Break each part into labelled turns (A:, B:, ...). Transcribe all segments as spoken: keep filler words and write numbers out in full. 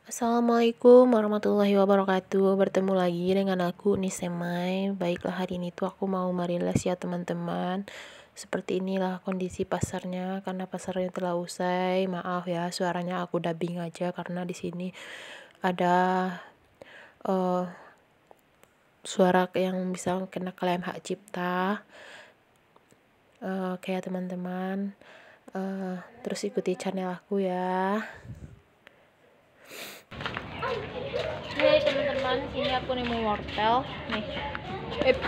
A: Assalamualaikum warahmatullahi wabarakatuh. Bertemu lagi dengan aku Nisemai. Baiklah, hari ini tuh aku mau merilis ya teman-teman. Seperti inilah kondisi pasarnya karena pasarnya telah usai. Maaf ya, suaranya aku dubbing aja karena di sini ada uh, suara yang bisa kena klaim hak cipta. Uh, kayak teman-teman, uh, terus ikuti channel aku ya. Hai teman-teman, sini aku nemu wortel nih. Ep.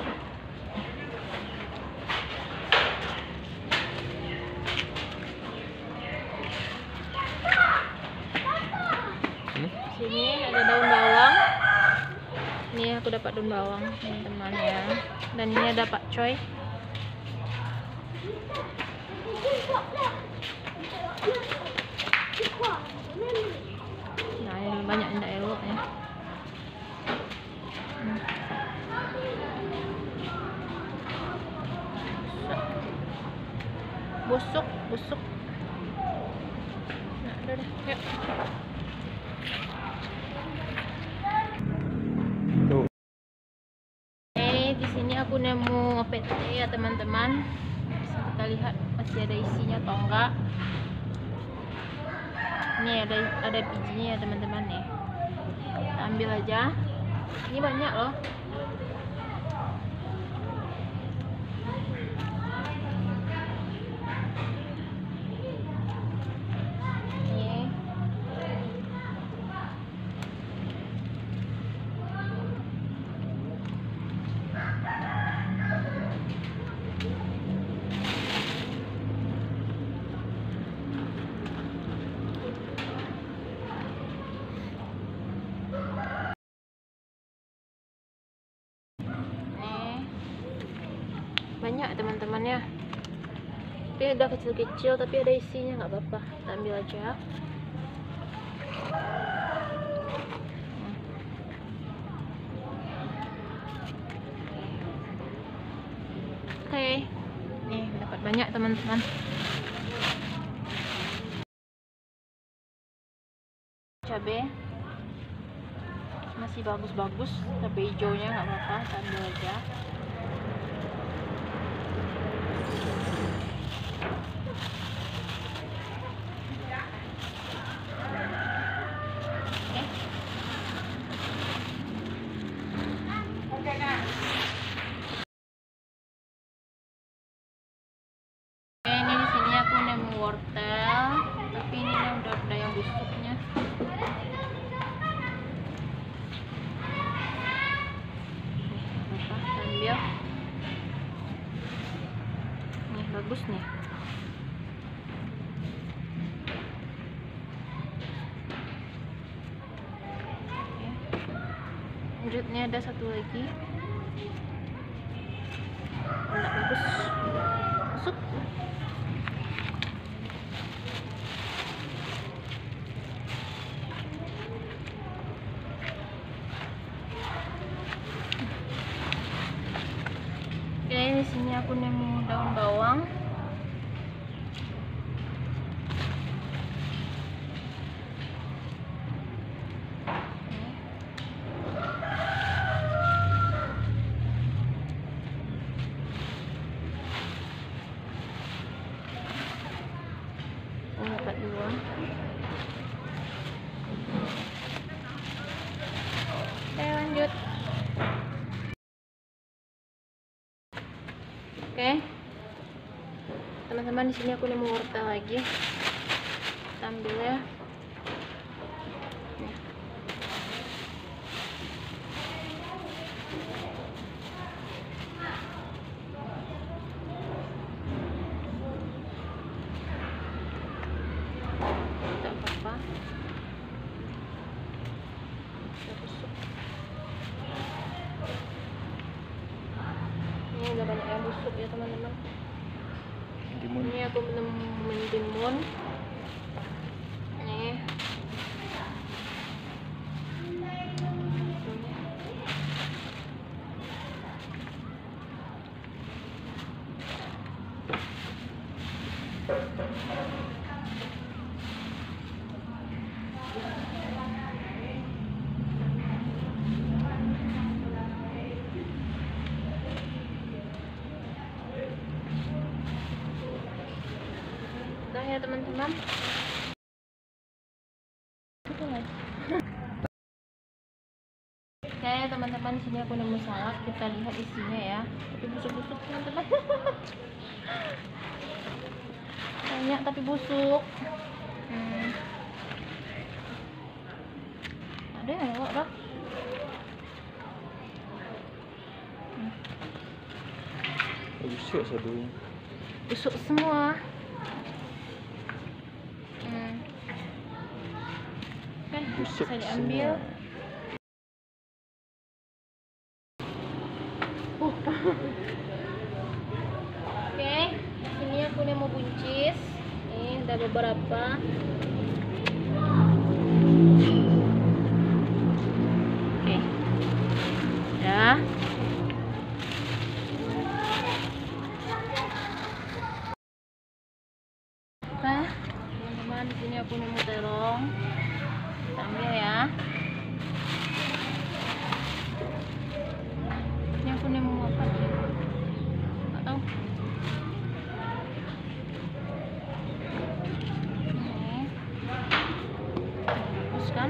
A: Sini ada daun bawang. Ini aku dapat daun bawang teman-teman ya. Dan ini ada pakcoy. Nah, ini banyak indah elok ya. Hmm. Busuk, busuk. Nah, udah deh, yuk. Eh, di sini aku nemu P T ya teman-teman. Bisa kita lihat masih ada isinya atau enggak. Ini ada ada bijinya ya teman-teman nih. Kita ambil aja. Ini banyak loh. Banyak teman-teman ya, tapi udah kecil-kecil tapi ada isinya, nggak apa-apa, kita ambil aja. Oke, okay. Nih dapat banyak teman-teman. Cabai masih bagus-bagus, cabai hijaunya nggak apa-apa, kita ambil aja. Ini di sini aku nemu wortel, tapi ini udah ada yang busuknya. Apa? Ambil. Nih bagus nih. Lanjutnya ada satu lagi. Enggak bagus. Masuk. Oke, di sini aku nemu daun bawang. Ini dapat dua. Oke, lanjut. Oke, teman-teman, di sini aku nemu wortel lagi. Kita ambil ya. Tidak apa-apa. Kita busuk. Ini udah banyak yang busuk ya teman-teman. Ini aku menemu mentimun. Nih. ya teman-teman. Oke teman-teman, sini aku nemu salak, kita lihat isinya ya. Tapi busuk-busuk teman-teman. Banyak tapi busuk. Hmm. Ada yang lewat dah. Hmm.
B: Busuk satu.
A: Busuk semua. Hmm. Kan
B: Busuk
A: bisa diambil.
B: semua.
A: Uh. Oke, ini aku nemu buncis. Ini udah beberapa. Oke, ya. Nah, teman-teman, di sini aku nemu terong. Kita ambil ya. Ini aku nemu apa nih? Nggak tahu. Ini bagus kan?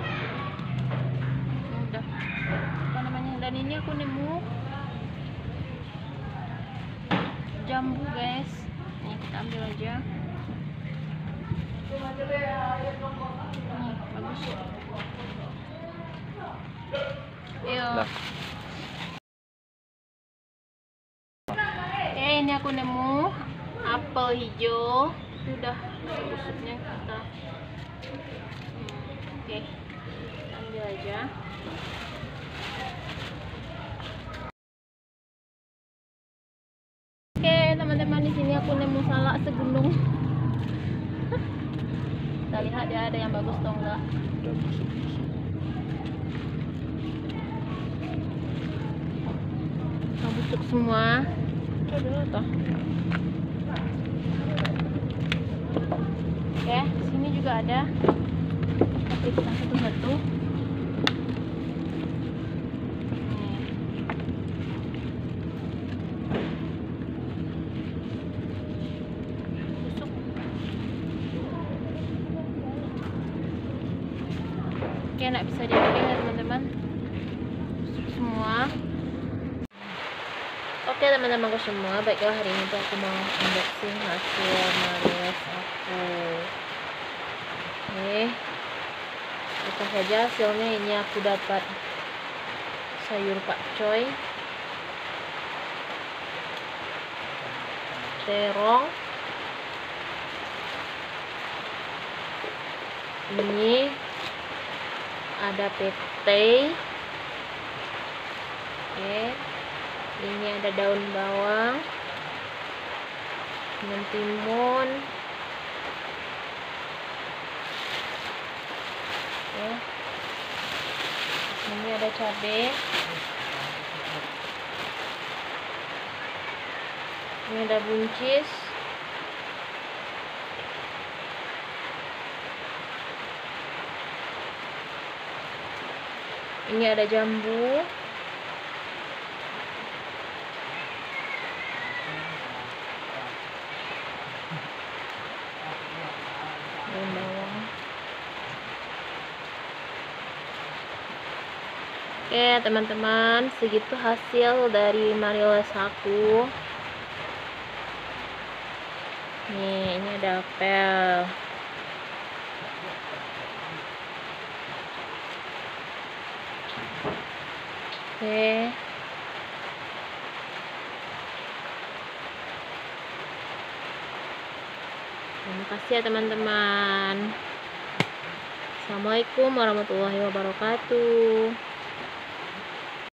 A: Ini udah apa namanya? Dan ini aku nemu jambu guys. Nih kita ambil aja. Nih bagus. Ayo.
B: Lah.
A: Oke, ini aku nemu apel hijau. Itu udah busuknya kita. Hmm, oke, ambil aja. Oke teman-teman, di sini aku nemu salak segunung. Kita lihat ya ada yang bagus atau enggak.
B: Udah busuk-busuk.
A: Nah, busuk semua. Coba dulu toh. Oke, sini juga ada. Kita periksa satu-satu. Busuk. Oke, nggak bisa diambil ya teman-teman. Busuk semua. Oke teman-temanku semua, baiklah hari ini tuh aku mau unboxing hasil mariles aku. Oke, buka saja hasilnya. Ini aku dapat sayur pakcoy, terong, ini ada pete. Oke, ini ada daun bawang, mentimun, ya. Ini ada cabai, ini ada buncis, ini ada jambu, daun bawang. Oke teman-teman, segitu hasil dari mariles aku. Nih, ini ada apel. Oke. Terima kasih ya teman-teman. Assalamualaikum warahmatullahi wabarakatuh.